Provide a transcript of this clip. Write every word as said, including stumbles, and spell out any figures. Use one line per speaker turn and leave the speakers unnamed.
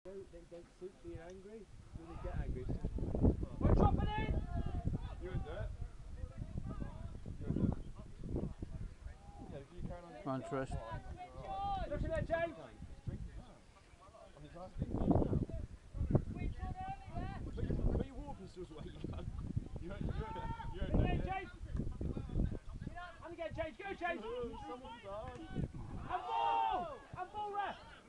They don't suit being angry. When they get angry,
we're dropping in!
You would do it. You would do it. Yeah, if you carry on.
Come on, Trish.
Look at that, James!
He's drinking now. And he's asking for you now. But, you, but your water pistol's away, you can't. You don't, you don't, you don't
Get in,
know
James! And again, James, go, James!
Someone's on.
And ball! And ball, ref!